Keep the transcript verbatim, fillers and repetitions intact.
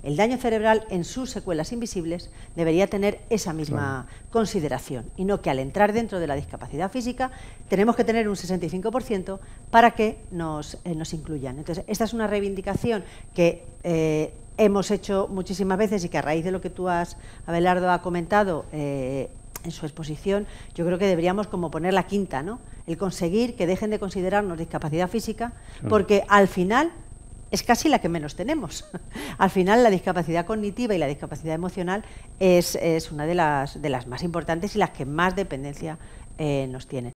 el daño cerebral en sus secuelas invisibles debería tener esa misma claro. consideración, y no que al entrar dentro de la discapacidad física tenemos que tener un sesenta y cinco por ciento para que nos, eh, nos incluyan. Entonces, esta es una reivindicación que eh, hemos hecho muchísimas veces y que a raíz de lo que tú has, Abelardo, ha comentado eh, en su exposición, yo creo que deberíamos como poner la quinta, ¿no? El conseguir que dejen de considerarnos discapacidad física, claro. porque al final es casi la que menos tenemos. Al final la discapacidad cognitiva y la discapacidad emocional es, es una de las, de las más importantes y las que más dependencia eh, nos tienen.